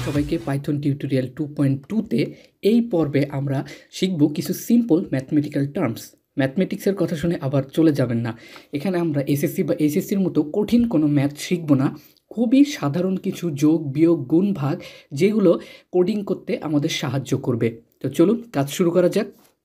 সবাইকে Python tutorial 2.2 তে এই পর্বে আমরা শিখব কিছু সিম্পল ম্যাথমেটিক্যাল টার্মস। ম্যাথমেটিক্সের কথা শুনে আবার চলে যাবেন না। এখানে আমরা এসএসসি বা এইচএসসির মতো কঠিন কোনো ম্যাথ শিখব না। খুবই সাধারণ কিছু যোগ বিয়োগ গুণ ভাগ যেগুলো কোডিং করতে আমাদের সাহায্য করবে। তো চলুন কাজ শুরু করা যাক।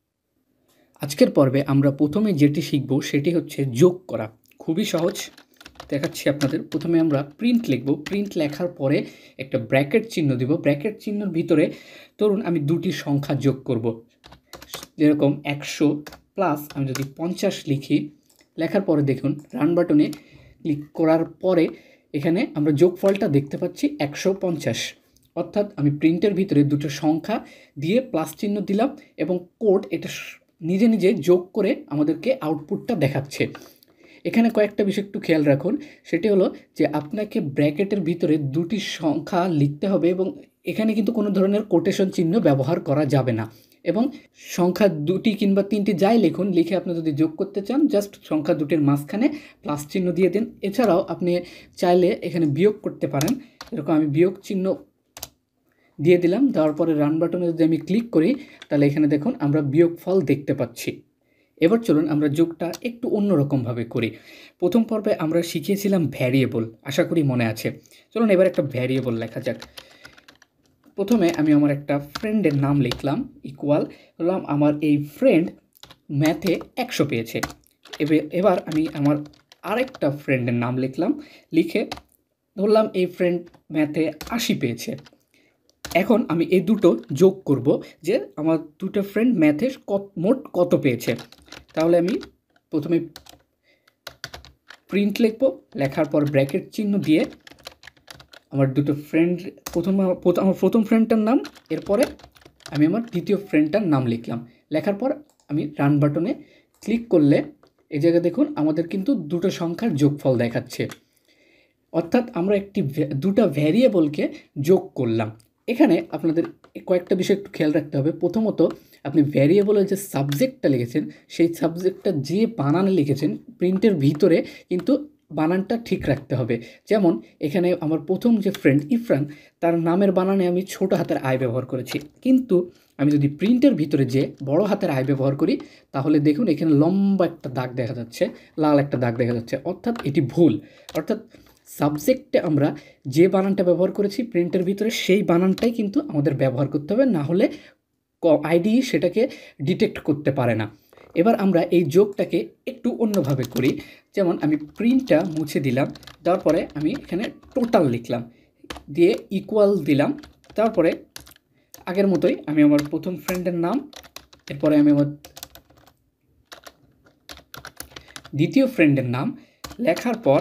আজকের পর্বে আমরা প্রথমে যেটি শিখব সেটি হচ্ছে যোগ করা। খুবই সহজ, দেখাচ্ছি আপনাদের। প্রথমে আমরা প্রিন্ট লিখব। প্রিন্ট লেখার পরে একটা ব্র্যাকেট চিহ্ন দিব। ব্র্যাকেট চিহ্নের ভিতরে ধরুন আমি দুটি সংখ্যা যোগ করব, যেরকম 100 প্লাস আমি যদি 50 লিখি, লেখার পরে দেখুন রান বাটনে ক্লিক করার পরে এখানে আমরা যোগফলটা দেখতে পাচ্ছি 150। অর্থাৎ আমি প্রিন্টের ভিতরে দুটো সংখ্যা দিয়ে প্লাস চিহ্ন দিলাম এবং কোড এটা নিজে নিজে যোগ করে আমাদেরকে আউটপুটটা দেখাচ্ছে। এখানে কয়েকটা বিষয় একটু খেয়াল রাখুন। সেটি হলো যে আপনাকে ব্র্যাকেটের ভিতরে দুটি সংখ্যা লিখতে হবে এবং এখানে কিন্তু কোনো ধরনের কোটেশন চিহ্ন ব্যবহার করা যাবে না। এবং সংখ্যা দুটি কিংবা তিনটি যাই লিখুন, লিখে আপনি যদি যোগ করতে চান জাস্ট সংখ্যা দুটির মাঝখানে প্লাস চিহ্ন দিয়ে দিন। এছাড়াও আপনি চাইলে এখানে বিয়োগ করতে পারেন। এরকম আমি বিয়োগ চিহ্ন দিয়ে দিলাম। দেওয়ার পরে রান বাটনে যদি আমি ক্লিক করি তাহলে এখানে দেখুন আমরা বিয়োগফল দেখতে পাচ্ছি। এবার চলুন আমরা যোগটা একটু অন্যরকমভাবে করি। প্রথম পর্বে আমরা শিখিয়েছিলাম ভ্যারিয়েবল, আশা করি মনে আছে। চলুন এবার একটা ভ্যারিয়েবল লেখা যাক। প্রথমে আমি আমার একটা ফ্রেন্ডের নাম লিখলাম, ইকুয়াল হলাম আমার এই ফ্রেন্ড ম্যাথে 100 পেয়েছে। এবার আমি আমার আরেকটা ফ্রেন্ডের নাম লিখলাম, লিখে ধরলাম এই ফ্রেন্ড ম্যাথে 80 পেয়েছে। এখন আমি এই দুটো যোগ করব যে আমার দুটো ফ্রেন্ড ম্যাথে মোট কত পেয়েছে। তাহলে আমি প্রথমে প্রিন্ট লিখব, লেখার পর ব্র্যাকেট চিহ্ন দিয়ে আমার দুটো ফ্রেন্ড আমার প্রথম ফ্রেন্ডটার নাম, এরপরে আমি আমার দ্বিতীয় ফ্রেন্ডটার নাম লিখলাম। লেখার পর আমি রান বাটনে ক্লিক করলে এই জায়গায় দেখুন আমাদের কিন্তু দুটো সংখ্যার যোগফল দেখাচ্ছে। অর্থাৎ আমরা দুটো ভ্যারিয়েবলকে যোগ করলাম। এখানে আপনাদের কয়েকটা বিষয় একটু খেয়াল রাখতে হবে। প্রথমত আপনি ভ্যারিয়েবলের যে সাবজেক্টটা লিখেছেন সেই সাবজেক্টটা যে বানানে লিখেছেন প্রিন্টের ভিতরে কিন্তু বানানটা ঠিক রাখতে হবে। যেমন এখানে আমার প্রথম যে ফ্রেন্ড ইফরান, তার নামের বানানে আমি ছোট হাতের আই ব্যবহার করেছি, কিন্তু আমি যদি প্রিন্টের ভিতরে যে বড় হাতের আই ব্যবহার করি তাহলে দেখুন এখানে লম্বা একটা দাগ দেখা যাচ্ছে, লাল একটা দাগ দেখা যাচ্ছে, অর্থাৎ এটি ভুল। অর্থাৎ সাবজেক্টে আমরা যে বানানটা ব্যবহার করেছি প্রিন্টের ভিতরে সেই বানানটাই কিন্তু আমাদের ব্যবহার করতে হবে, না হলে আইডি সেটাকে ডিটেক্ট করতে পারে না। এবার আমরা এই যোগটাকে একটু অন্যভাবে করি। যেমন আমি প্রিন্টটা মুছে দিলাম, তারপরে আমি এখানে টোটাল লিখলাম, দিয়ে ইকুয়াল দিলাম। তারপরে আগের মতোই আমি আমার প্রথম ফ্রেন্ডের নাম, এরপরে আমি আমার দ্বিতীয় ফ্রেন্ডের নাম লেখার পর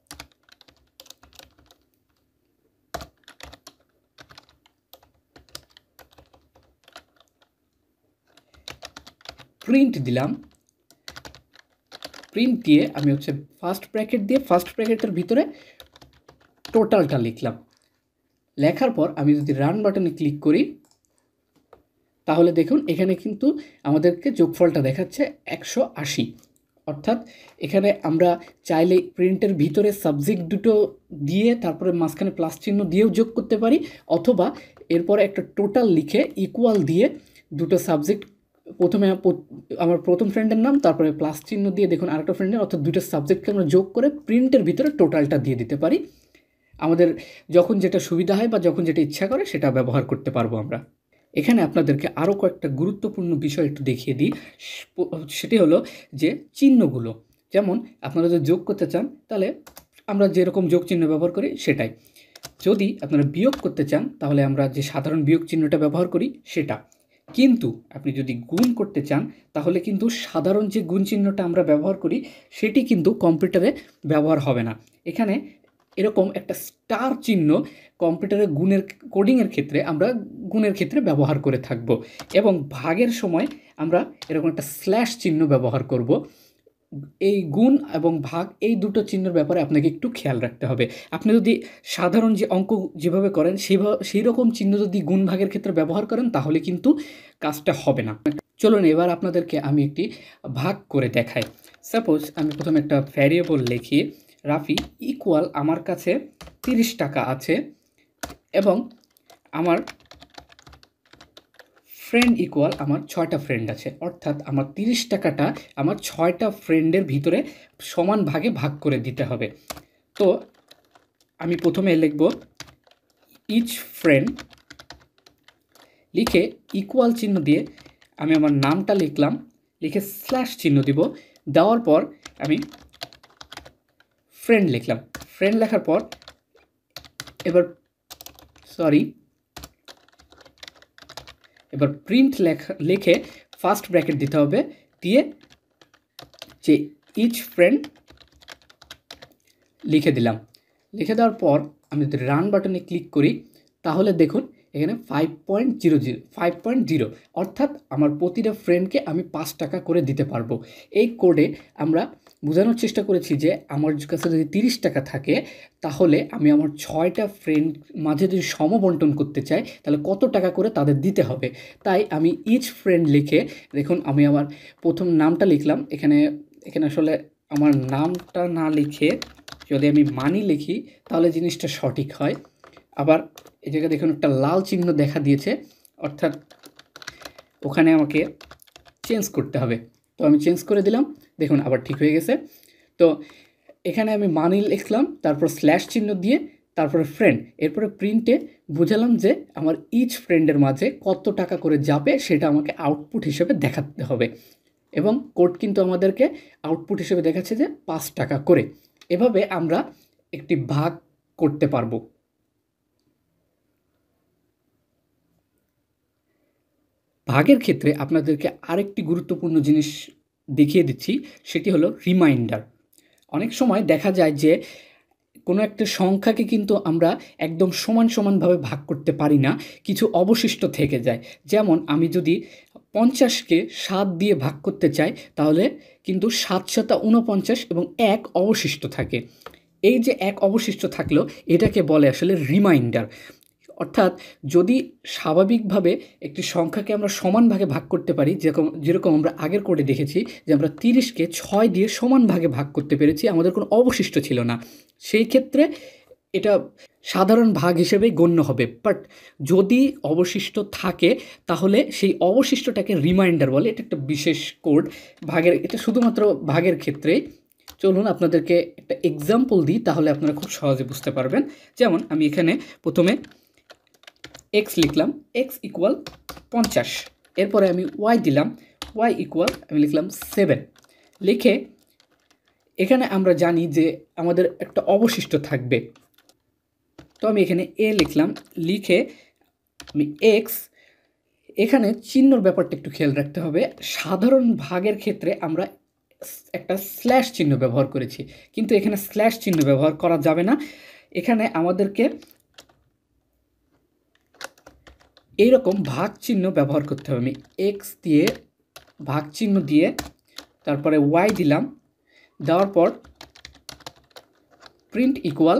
প্রিন্ট দিলাম। প্রিন্ট দিয়ে আমি হচ্ছে ফার্স্ট ব্র্যাকেটের ভিতরে টোটালটা লিখলাম। লেখার পর আমি যদি রান বাটনে ক্লিক করি তাহলে দেখুন এখানে কিন্তু আমাদেরকে যোগফলটা দেখাচ্ছে 180। অর্থাৎ এখানে আমরা চাইলে প্রিন্টের ভিতরে সাবজেক্ট দুটো দিয়ে তারপরে মাঝখানে প্লাস চিহ্ন দিয়েও যোগ করতে পারি, অথবা এরপরে একটা টোটাল লিখে ইকুয়াল দিয়ে দুটো সাবজেক্ট, প্রথমে আমার প্রথম ফ্রেন্ডের নাম তারপরে প্লাস চিহ্ন দিয়ে দেখুন আরেকটা ফ্রেন্ডের, অর্থাৎ দুটো সাবজেক্টকে আমরা যোগ করে প্রিন্টের ভিতরে টোটালটা দিয়ে দিতে পারি। আমাদের যখন যেটা সুবিধা হয় বা যখন যেটা ইচ্ছা করে সেটা ব্যবহার করতে পারবো আমরা। এখানে আপনাদেরকে আরও কয়েকটা গুরুত্বপূর্ণ বিষয় একটু দেখিয়ে দিই। সেটি হলো যে চিহ্নগুলো, যেমন আপনারা যদি যোগ করতে চান তাহলে আমরা যেরকম যোগ চিহ্ন ব্যবহার করি সেটাই। যদি আপনারা বিয়োগ করতে চান তাহলে আমরা যে সাধারণ বিয়োগ চিহ্নটা ব্যবহার করি সেটা। কিন্তু আপনি যদি গুণ করতে চান তাহলে কিন্তু সাধারণ যে গুণ চিহ্নটা আমরা ব্যবহার করি সেটি কিন্তু কম্পিউটারে ব্যবহার হবে না। এখানে এরকম একটা স্টার চিহ্ন কম্পিউটারে কোডিংয়ের ক্ষেত্রে আমরা গুণের ক্ষেত্রে ব্যবহার করে থাকব, এবং ভাগের সময় আমরা এরকম একটা স্ল্যাশ চিহ্ন ব্যবহার করব। এই গুণ এবং ভাগ এই দুটো চিহ্নের ব্যাপারে আপনাকে একটু খেয়াল রাখতে হবে। আপনি যদি সাধারণ যে অঙ্ক যেভাবে করেন সেই রকম চিহ্ন যদি গুণ ভাগের ক্ষেত্রে ব্যবহার করেন তাহলে কিন্তু কাজটা হবে না। চলুন এবার আপনাদেরকে আমি একটি ভাগ করে দেখাই। সাপোজ আমি প্রথমে একটা ভ্যারিয়েবল লিখি, রাফি ইকুয়াল আমার কাছে 30 টাকা আছে এবং আমার ফ্রেন্ড ইকুয়াল আমার 6টা ফ্রেন্ড আছে, অর্থাৎ আমার 30 টাকাটা আমার 6টা ফ্রেন্ডের ভিতরে সমান ভাগে ভাগ করে দিতে হবে। তো আমি প্রথমে লিখব ইচ ফ্রেন্ড, লিখে ইকুয়াল চিহ্ন দিয়ে আমি আমার নামটা লিখলাম, লিখে স্ল্যাশ চিহ্ন দিব, দেওয়ার পর আমি ফ্রেন্ড লিখলাম। ফ্রেন্ড লেখার পর এবার প্রিন্ট লিখে ফার্স্ট ব্র্যাকেট দিতে হবে, দিয়ে যে ইচ ফ্রেন্ড লিখে দিলাম। লিখে দেওয়ার পর আমি যদি রান বাটনে ক্লিক করি তাহলে দেখুন এখানে 5.0 অর্থাৎ আমার প্রতিটা ফ্রেন্ডকে আমি 5 টাকা করে দিতে পারবো। এই কোডে আমরা বোঝানোর চেষ্টা করেছি যে আমার কাছে যদি 30 টাকা থাকে তাহলে আমি আমার 6টা ফ্রেন্ড মাঝে যদি সমবন্টন করতে চাই তাহলে কত টাকা করে তাদের দিতে হবে। তাই আমি ইচ ফ্রেন্ড লিখে দেখুন আমি আমার প্রথম নামটা লিখলাম। এখানে আসলে আমার নামটা না লিখে যদি আমি মানি লিখি তাহলে জিনিসটা সঠিক হয়। আবার এই জায়গায় দেখুন একটা লাল চিহ্ন দেখা দিয়েছে, অর্থাৎ ওখানে আমাকে চেঞ্জ করতে হবে। তো আমি চেঞ্জ করে দিলাম, দেখুন আবার ঠিক হয়ে গেছে। তো এখানে আমি মানি লিখলাম, তারপর স্ল্যাশ চিহ্ন দিয়ে তারপরে ফ্রেন্ড, এরপরে প্রিন্টে বুঝালাম যে আমার ইচ ফ্রেন্ডের মাঝে কত টাকা করে যাবে সেটা আমাকে আউটপুট হিসেবে দেখাতে হবে। এবং কোড কিন্তু আমাদেরকে আউটপুট হিসেবে দেখাচ্ছে যে 5 টাকা করে। এভাবে আমরা একটি ভাগ করতে পারবো। ভাগের ক্ষেত্রে আপনাদেরকে আরেকটি গুরুত্বপূর্ণ জিনিস দেখিয়ে দিচ্ছি, সেটি হলো রিমাইন্ডার। অনেক সময় দেখা যায় যে কোনো একটা সংখ্যাকে কিন্তু আমরা একদম সমানভাবে ভাগ করতে পারি না, কিছু অবশিষ্ট থেকে যায়। যেমন আমি যদি 50কে 7 দিয়ে ভাগ করতে চাই তাহলে কিন্তু 7 7 49 এবং 1 অবশিষ্ট থাকে। এই যে 1 অবশিষ্ট থাকলো এটাকে বলে আসলে রিমাইন্ডার। অর্থাৎ যদি স্বাভাবিকভাবে একটি সংখ্যাকে আমরা সমান ভাগে ভাগ করতে পারি, যেরকম আমরা আগের কোডে দেখেছি যে আমরা 30কে 6 দিয়ে সমান ভাগে ভাগ করতে পেরেছি, আমাদের কোনো অবশিষ্ট ছিল না, সেই ক্ষেত্রে এটা সাধারণ ভাগ হিসেবেই গণ্য হবে। বাট যদি অবশিষ্ট থাকে তাহলে সেই অবশিষ্টটাকে রিমাইন্ডার বলে। এটা একটা বিশেষ কোড ভাগের, এটা শুধুমাত্র ভাগের ক্ষেত্রেই। চলুন আপনাদেরকে একটা এক্সাম্পল দিই, তাহলে আপনারা খুব সহজে বুঝতে পারবেন। যেমন আমি এখানে প্রথমে এক্স লিখলাম, এক্স ইকুয়াল 50, এরপরে আমি ওয়াই দিলাম, ওয়াই ইকুয়াল আমি লিখলাম 7। লিখে এখানে আমরা জানি যে আমাদের একটা অবশিষ্ট থাকবে, তো আমি এখানে এ লিখলাম, লিখে আমি এক্স, এখানে চিহ্নর ব্যাপারটা একটু খেয়াল রাখতে হবে। সাধারণ ভাগের ক্ষেত্রে আমরা একটা স্ল্যাশ চিহ্ন ব্যবহার করেছি, কিন্তু এখানে স্ল্যাশ চিহ্ন ব্যবহার করা যাবে না। এখানে আমাদেরকে এইরকম ভাগ চিহ্ন ব্যবহার করতে হবে। আমি এক্স দিয়ে ভাগ চিহ্ন দিয়ে তারপরে ওয়াই দিলাম, দেওয়ার পর প্রিন্ট ইকুয়াল,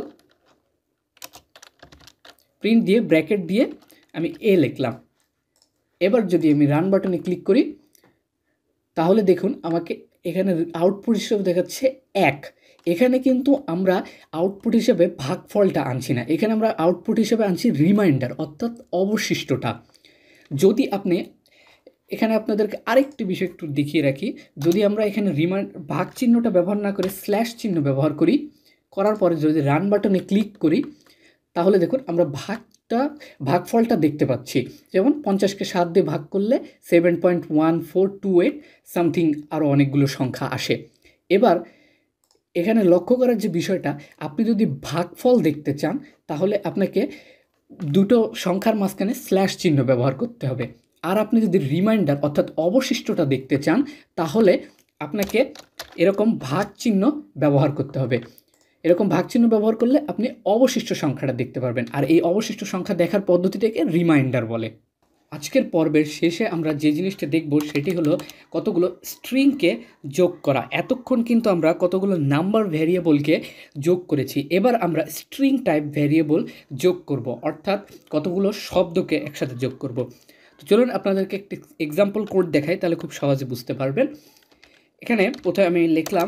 প্রিন্ট দিয়ে ব্র্যাকেট দিয়ে আমি এ লিখলাম। এবার যদি আমি রান বাটনে ক্লিক করি তাহলে দেখুন আমাকে এখানে আউটপুট হিসেবে দেখাচ্ছে 1। এখানে কিন্তু আমরা আউটপুট হিসেবে ভাগফলটা আনছি না, এখানে আমরা আউটপুট হিসেবে আনছি রিমাইন্ডার, অর্থাৎ অবশিষ্টটা। যদি আপনি এখানে আপনাদেরকে আরেকটি বিষয় একটু দেখিয়ে রাখি, যদি আমরা এখানে ভাগ চিহ্নটা ব্যবহার না করে স্ল্যাশ চিহ্ন ব্যবহার করি, করার পরে যদি রান বাটনে ক্লিক করি তাহলে দেখুন আমরা ভাগফলটা দেখতে পাচ্ছি। যেমন 50কে 7 দিয়ে ভাগ করলে 7.1428 সামথিং আরও অনেকগুলো সংখ্যা আসে। এবার এখানে লক্ষ্য করার যে বিষয়টা, আপনি যদি ভাগফল দেখতে চান তাহলে আপনাকে দুটো সংখ্যার মাঝখানে স্ল্যাশ চিহ্ন ব্যবহার করতে হবে। আর আপনি যদি রিমাইন্ডার অর্থাৎ অবশিষ্টটা দেখতে চান তাহলে আপনাকে এরকম ভাগ চিহ্ন ব্যবহার করতে হবে। এরকম ভাগ চিহ্ন ব্যবহার করলে আপনি অবশিষ্ট সংখ্যাটা দেখতে পারবেন, আর এই অবশিষ্ট সংখ্যা দেখার পদ্ধতিটাকে রিমাইন্ডার বলে। আজকের পর্বের শেষে আমরা যে জিনিসটা দেখব সেটি হলো কতগুলো স্ট্রিংকে যোগ করা। এতক্ষণ কিন্তু আমরা কতগুলো নাম্বার ভ্যারিয়েবলকে যোগ করেছি, এবার আমরা স্ট্রিং টাইপ ভ্যারিয়েবল যোগ করব, অর্থাৎ কতগুলো শব্দকে একসাথে যোগ করব। তো চলুন আপনাদেরকে একটি এক্সাম্পল কোড দেখাই, তাহলে খুব সহজে বুঝতে পারবেন। এখানে প্রথমে আমি লিখলাম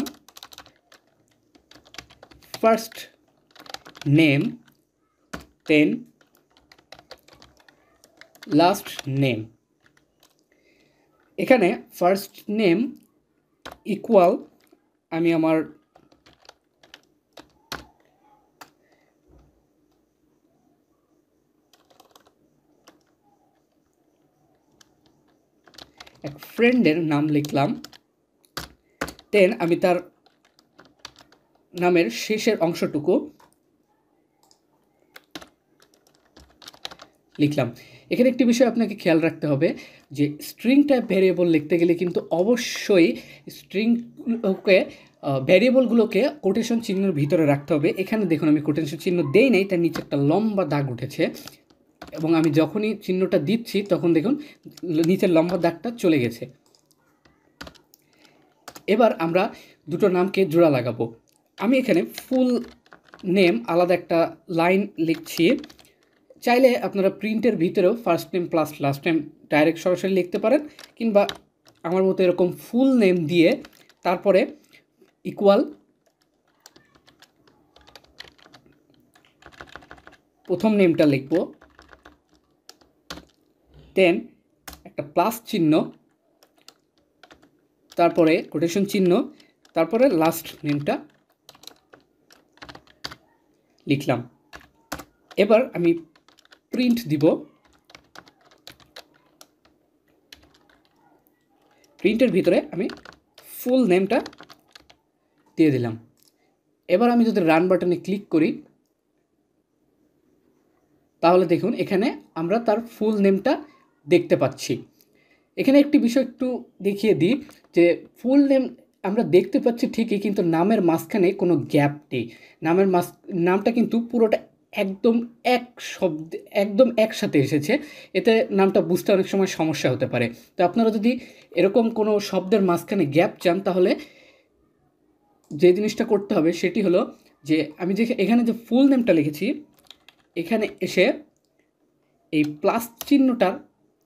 ফার্স্ট নেম 10 লাস্ট নেম। এখানে ফার্স্ট নেম ইকুয়াল আমি আমার এক ফ্রেন্ডের নাম লিখলাম, দেন আমি তার নামের শেষের অংশটুকু লিখলাম। এখানে একটি বিষয় আপনাকে খেয়াল রাখতে হবে যে স্ট্রিং টাইপ ভ্যারিয়েবল লিখতে গেলে কিন্তু অবশ্যই স্ট্রিংকে ভ্যারিয়েবলগুলোকে কোটেশন চিহ্নের ভিতরে রাখতে হবে। এখানে দেখুন আমি কোটেশন চিহ্ন দেই নাই, তার নিচে একটা লম্বা দাগ উঠেছে, এবং আমি যখনই চিহ্নটা দিচ্ছি তখন দেখুন নিচের লম্বা দাগটা চলে গেছে। এবার আমরা দুটো নামকে জোড়া লাগাবো। আমি এখানে ফুল নেম আলাদা একটা লাইন লিখছি। চাইলে আপনারা প্রিন্টের ভিতরেও first name plus last name direct সরাসরি লিখতে পারেন, কিংবা আমার মতো এরকম ফুল নেম দিয়ে তারপরে ইকুয়াল প্রথম নেমটা লিখব, দেন একটা প্লাস চিহ্ন, তারপরে কোটেশন চিহ্ন, তারপরে লাস্ট নেমটা লিখলাম। এবার আমি প্রিন্ট দিব। প্রিন্টের ভিতরে আমি ফুল নেমটা দিয়ে দিলাম। এবার আমি যদি রান বাটনে ক্লিক করি তাহলে দেখুন এখানে আমরা তার ফুল নেমটা দেখতে পাচ্ছি। এখানে একটি বিষয় একটু দেখিয়ে দিই যে ফুল নেম আমরা দেখতে পাচ্ছি ঠিকই, কিন্তু নামের মাঝখানে কোনো গ্যাপ নেই। নামটা কিন্তু পুরোটা একদম এক শব্দে একদম একসাথে এসেছে। এতে নামটা বুঝতে অনেক সময় সমস্যা হতে পারে। তো আপনারা যদি এরকম কোনো শব্দের মাঝখানে গ্যাপ চান তাহলে যে জিনিসটা করতে হবে সেটি হলো যে আমি যে এখানে যে ফুল নেমটা লিখেছি এখানে এসে এই প্লাস চিহ্নটার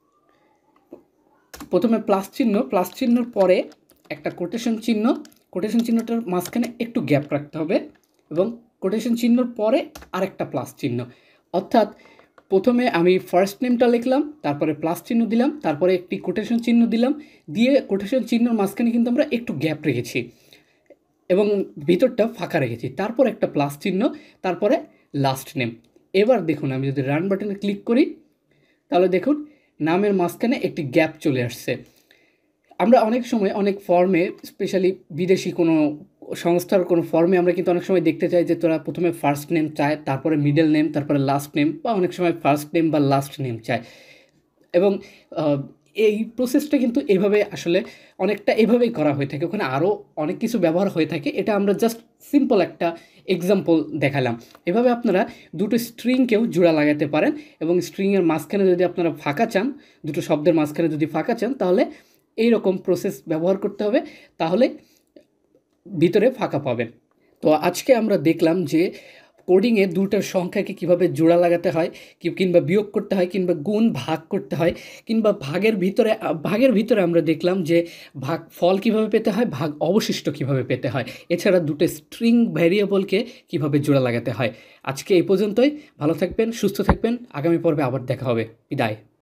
প্রথমে প্লাস চিহ্নর পরে একটা কোটেশন চিহ্নটার মাঝখানে একটু গ্যাপ রাখতে হবে, এবং কোটেশন চিহ্নর পরে আরেকটা প্লাস চিহ্ন। অর্থাৎ প্রথমে আমি ফার্স্ট নেমটা লিখলাম, তারপরে প্লাস চিহ্ন দিলাম, তারপরে একটি কোটেশন চিহ্ন দিলাম, দিয়ে কোটেশন চিহ্নর মাঝখানে কিন্তু আমরা একটু গ্যাপ রেখেছি এবং ভিতরটা ফাঁকা রেখেছি, তারপর একটা প্লাস চিহ্ন, তারপরে লাস্ট নেম। এবার দেখুন আমি যদি রান বাটনে ক্লিক করি তাহলে দেখুন নামের মাঝখানে একটি গ্যাপ চলে আসছে। আমরা অনেক সময় অনেক ফর্মে, স্পেশালি বিদেশি কোনো সংস্থার কোনো ফর্মে আমরা কিন্তু অনেক সময় দেখতে চাই যে তোরা প্রথমে ফার্স্ট নেম চায়, তারপরে মিডল নেম, তারপরে লাস্ট নেম, বা অনেক সময় ফার্স্ট নেম বা লাস্ট নেম চায়। এবং এই প্রসেসটা কিন্তু এভাবে আসলে অনেকটা এভাবেই করা হয়ে থাকে। ওখানে আরও অনেক কিছু ব্যবহার হয়ে থাকে, এটা আমরা জাস্ট সিম্পল একটা এক্সাম্পল দেখালাম। এভাবে আপনারা দুটো স্ট্রিংকেও জোড়া লাগাতে পারেন, এবং স্ট্রিংয়ের মাঝখানে যদি আপনারা ফাঁকা চান, দুটো শব্দের মাঝখানে যদি ফাঁকা চান তাহলে এই রকম প্রসেস ব্যবহার করতে হবে, তাহলে ভিতরে ফাঁকা পাবেন। তো আজকে আমরা দেখলাম যে কোডিংয়ে দুটো সংখ্যাকে কিভাবে জোড়া লাগাতে হয়, কিংবা বিয়োগ করতে হয়, কিংবা গুণ ভাগ করতে হয়, কিংবা ভাগের ভিতরে আমরা দেখলাম যে ফল কিভাবে পেতে হয়, ভাগ অবশিষ্ট কিভাবে পেতে হয়, এছাড়া দুটো স্ট্রিং ভ্যারিয়েবলকে কিভাবে জোড়া লাগাতে হয়। আজকে এই পর্যন্তই। ভালো থাকবেন, সুস্থ থাকবেন। আগামী পর্বে আবার দেখা হবে। বিদায়।